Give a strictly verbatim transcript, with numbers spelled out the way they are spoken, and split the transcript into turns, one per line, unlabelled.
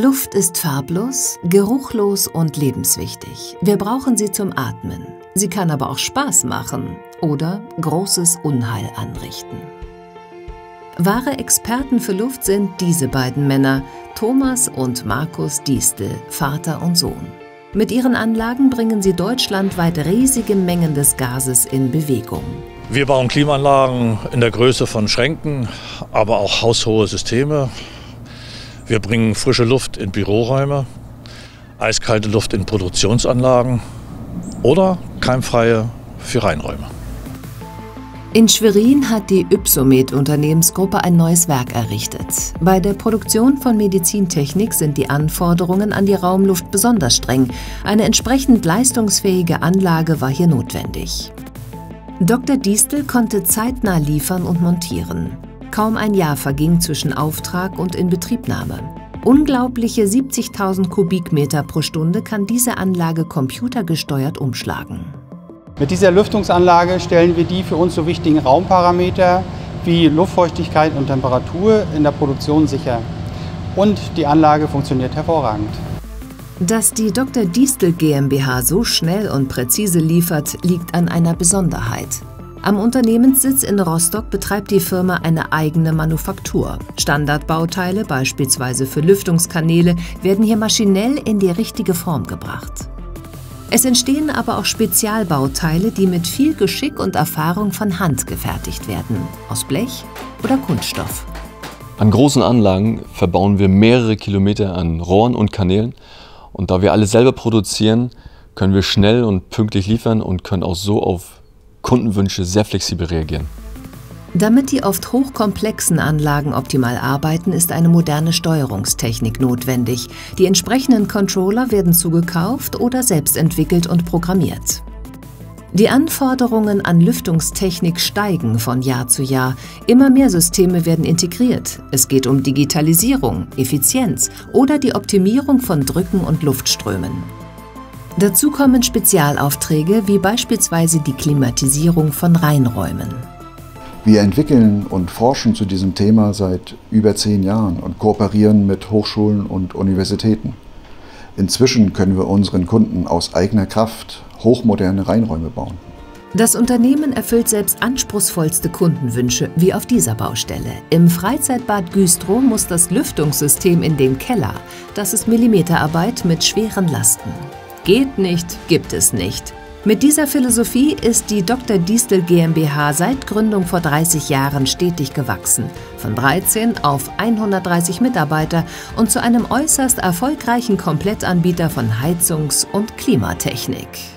Luft ist farblos, geruchlos und lebenswichtig. Wir brauchen sie zum Atmen. Sie kann aber auch Spaß machen oder großes Unheil anrichten. Wahre Experten für Luft sind diese beiden Männer, Thomas und Markus Diestel, Vater und Sohn. Mit ihren Anlagen bringen sie deutschlandweit riesige Mengen des Gases in Bewegung.
Wir bauen Klimaanlagen in der Größe von Schränken, aber auch haushohe Systeme. Wir bringen frische Luft in Büroräume, eiskalte Luft in Produktionsanlagen oder keimfreie für Reinräume.
In Schwerin hat die Ypsomed-Unternehmensgruppe ein neues Werk errichtet. Bei der Produktion von Medizintechnik sind die Anforderungen an die Raumluft besonders streng. Eine entsprechend leistungsfähige Anlage war hier notwendig. Doktor Diestel konnte zeitnah liefern und montieren. Kaum ein Jahr verging zwischen Auftrag und Inbetriebnahme. Unglaubliche siebzigtausend Kubikmeter pro Stunde kann diese Anlage computergesteuert umschlagen.
Mit dieser Lüftungsanlage stellen wir die für uns so wichtigen Raumparameter wie Luftfeuchtigkeit und Temperatur in der Produktion sicher. Und die Anlage funktioniert hervorragend.
Dass die Doktor Diestel GmbH so schnell und präzise liefert, liegt an einer Besonderheit. Am Unternehmenssitz in Rostock betreibt die Firma eine eigene Manufaktur. Standardbauteile, beispielsweise für Lüftungskanäle, werden hier maschinell in die richtige Form gebracht. Es entstehen aber auch Spezialbauteile, die mit viel Geschick und Erfahrung von Hand gefertigt werden, aus Blech oder Kunststoff.
An großen Anlagen verbauen wir mehrere Kilometer an Rohren und Kanälen. Und da wir alle selber produzieren, können wir schnell und pünktlich liefern und können auch so auf Kundenwünsche sehr flexibel reagieren.
Damit die oft hochkomplexen Anlagen optimal arbeiten, ist eine moderne Steuerungstechnik notwendig. Die entsprechenden Controller werden zugekauft oder selbst entwickelt und programmiert. Die Anforderungen an Lüftungstechnik steigen von Jahr zu Jahr. Immer mehr Systeme werden integriert. Es geht um Digitalisierung, Effizienz oder die Optimierung von Drücken und Luftströmen. Dazu kommen Spezialaufträge wie beispielsweise die Klimatisierung von Reinräumen.
Wir entwickeln und forschen zu diesem Thema seit über zehn Jahren und kooperieren mit Hochschulen und Universitäten. Inzwischen können wir unseren Kunden aus eigener Kraft hochmoderne Reinräume bauen.
Das Unternehmen erfüllt selbst anspruchsvollste Kundenwünsche, wie auf dieser Baustelle. Im Freizeitbad Güstrow muss das Lüftungssystem in den Keller. Das ist Millimeterarbeit mit schweren Lasten. Geht nicht, gibt es nicht. Mit dieser Philosophie ist die Doktor Diestel GmbH seit Gründung vor dreißig Jahren stetig gewachsen. Von dreizehn auf hundertdreißig Mitarbeiter und zu einem äußerst erfolgreichen Komplettanbieter von Heizungs- und Klimatechnik.